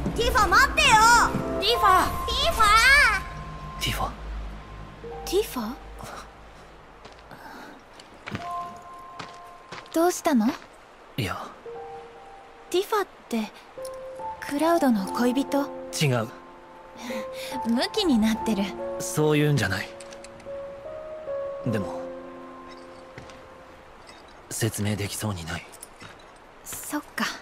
ティファ待ってよ。 ティファティファティファ。 ティファどうしたの？ いや、 ティファってクラウドの恋人？ 違う。 ムキになってる。 そういうんじゃない。でも説明できそうにない。 そっか。